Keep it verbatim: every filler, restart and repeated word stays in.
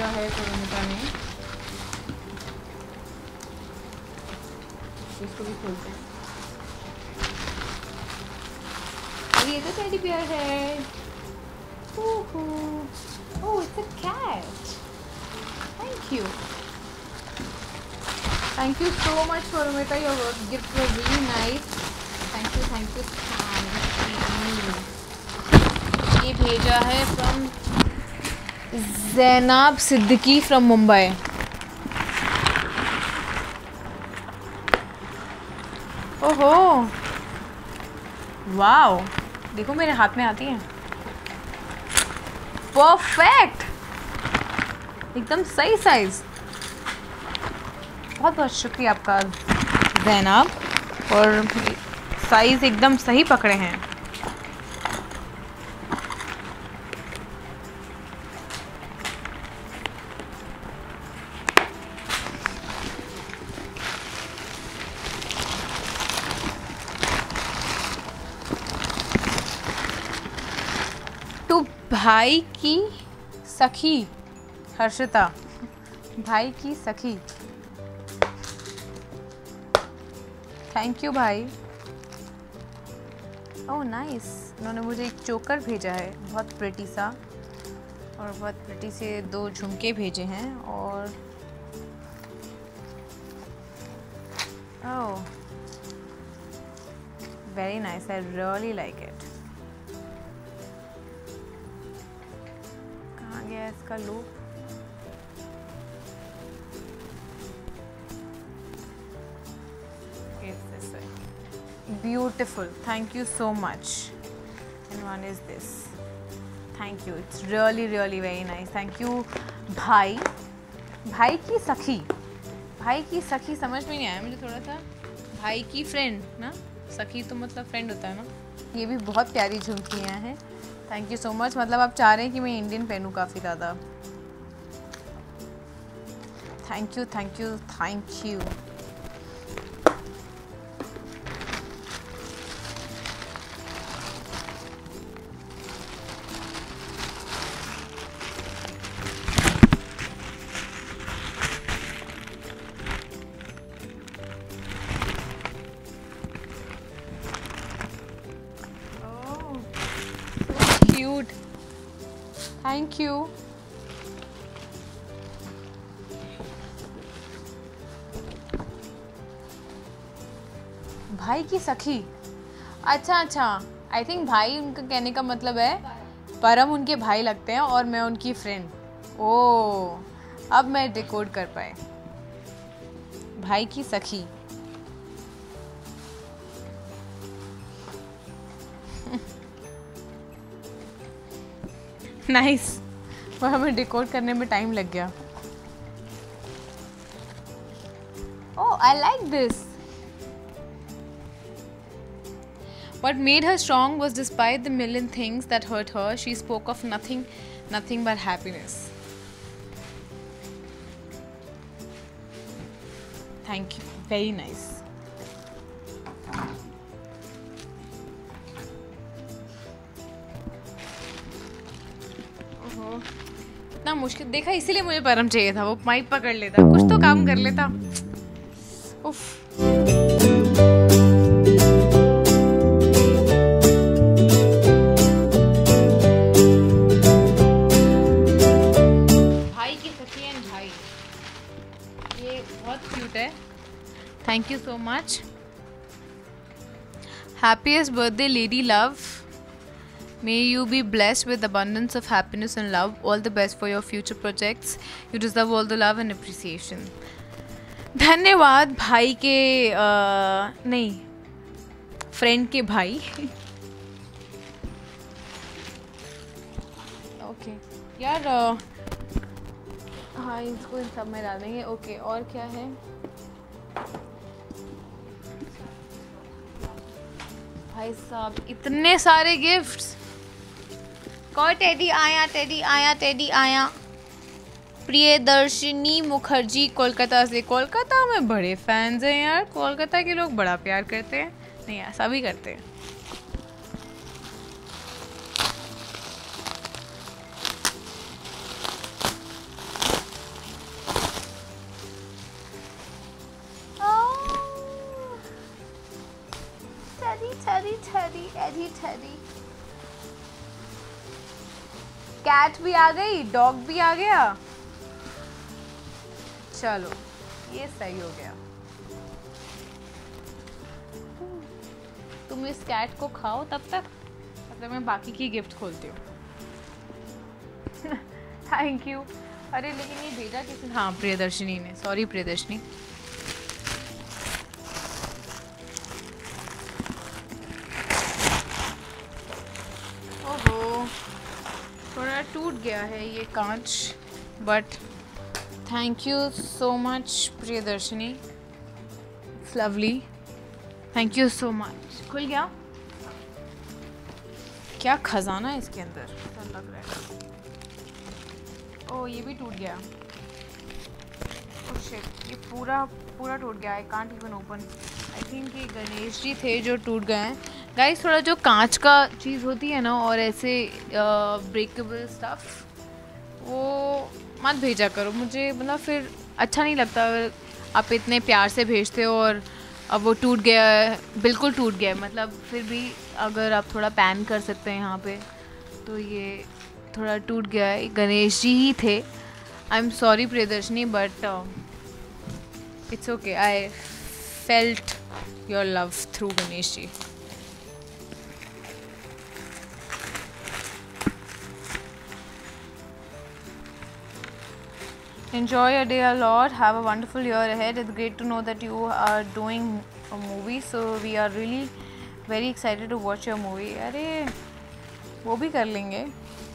है कोरोमिता ने। इसको भी खोलते हैं। और ये तो टेडी बियर है। Oh, it's a cat. Thank you thank you so much कोरोमिता, your gift was really nice. Thank you thank you ये भेजा है फ्रॉम ज़ैनाब सिद्दीकी फ्रॉम मुंबई। ओहो वाओ, देखो मेरे हाथ में आती हैं। परफेक्ट, एकदम सही साइज। बहुत बहुत शुक्रिया आपका ज़ैनाब, और साइज एकदम सही पकड़े हैं। तो भाई की सखी हर्षिता, भाई की सखी, थैंक यू भाई। ओह नाइस, उन्होंने मुझे एक चोकर भेजा है, बहुत प्रिटी सा, और बहुत प्रिटी से दो झुमके भेजे हैं। और oh very nice, I really like it. कहाँ गया इसका loop? Beautiful, thank you so much. And one is this. Thank you, it's really really very nice. Thank you भाई। भाई की सखी, भाई की सखी समझ में नहीं आया मुझे थोड़ा सा। भाई की फ्रेंड ना, सखी तो मतलब फ्रेंड होता है ना। ये भी बहुत प्यारी झुमकियाँ हैं। Thank you so much. मतलब आप चाह रहे हैं कि मैं इंडियन पहनूँ काफ़ी ज़्यादा। Thank you thank you thank you. Thank you. भाई की सखी, अच्छा अच्छा, आई थिंक भाई उनका कहने का मतलब है परम उनके भाई लगते हैं और मैं उनकी फ्रेंड। ओ अब मैं डिकोड कर पाए। भाई की सखी नाइस nice. और हमें डिकोड करने में टाइम लग गया। Oh I like this. What made her strong was despite the million things that hurt her, she spoke of nothing, nothing but happiness. Thank you. Very nice. इतना मुश्किल देखा, इसीलिए मुझे परम चाहिए था। वो माइक पकड़ लेता, कुछ तो काम कर लेता। उफ। भाई की सखी एंड भाई, ये बहुत क्यूट है। Thank you so much. Happiest birthday lady love, may you be blessed with abundance of happiness and love. All the best for your future projects. You deserve all the love and appreciation. धन्यवाद भाई के आ, नहीं friend के भाई। Okay यार, हाँ इसको इन सब में डाल देंगे। ओके और क्या है? भाई साहब इतने सारे गिफ्ट्स। कौन टेडी आया, टेडी आया, टेडी आया। प्रियदर्शिनी मुखर्जी कोलकाता से। कोलकाता में बड़े फैंस हैं यार, कोलकाता के लोग बड़ा प्यार करते हैं। नहीं ऐसा भी करते हैं। टेडी। कैट भी आ गई, डॉग भी आ गया। चलो ये सही हो गया। तुम इस कैट को खाओ तब तक, मतलब मैं बाकी की गिफ्ट खोलती हूँ। Thank you. अरे लेकिन ये भेजा किसी, हाँ प्रियदर्शनी ने, सॉरी प्रियदर्शनी। ओहो थोड़ा टूट गया है ये कांच, but thank you so much Priyadarshini, it's lovely, thank you so much. खुल गया, क्या खजाना है इसके अंदर, ऐसा लग रहा है। ओह ये भी टूट गया, ओह शिट, ये पूरा पूरा टूट गया। I can't even open. I think ये गणेश जी थे जो टूट गए हैं। गाइस थोड़ा जो कांच का चीज़ होती है ना, और ऐसे ब्रेकेबल स्टफ, वो मत भेजा करो मुझे, मतलब फिर अच्छा नहीं लगता। आप इतने प्यार से भेजते हो और अब वो टूट गया है, बिल्कुल टूट गया है। मतलब फिर भी अगर आप थोड़ा पैन कर सकते हैं यहाँ पे, तो ये थोड़ा टूट गया है। गणेश जी ही थे। I am sorry Priyadarshini, but it's okay, I felt your love through Ganesh ji. Enjoy your day a lot. Have a wonderful year ahead. It's great to know that you are doing a movie. So we are really very excited to watch your movie. अरे वो भी कर लेंगे,